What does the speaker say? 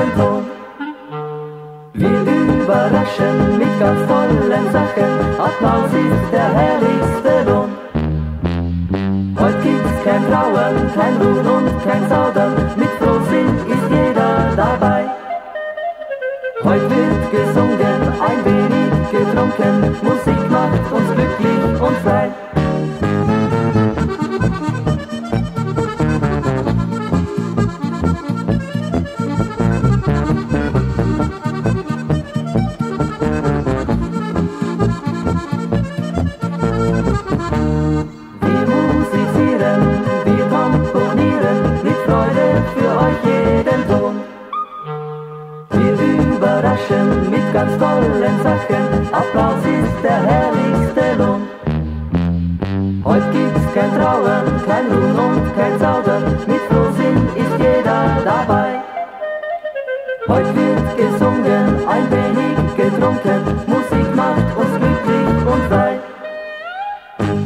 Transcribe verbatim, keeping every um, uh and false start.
jeden Ton. Wir überraschen mit ganz tollen Sachen, Applaus ist der herrlichste Lohn. Heute gibt's kein Trauern, kein Ruhen und kein Zaudern, mit Frohsinn ist jeder dabei. Heute wird gesungen, ein wenig getrunken, Musik macht uns glücklich und frei. Wir musizieren, wir komponieren, mit Freude für euch jeden Ton. Wir überraschen mit ganz tollen Sachen, Applaus ist der herrlichste Lohn. Heute gibt's kein Trauern, kein Ruhen und kein Zaudern, mit Frohsinn ist jeder dabei. Heute wird gesungen,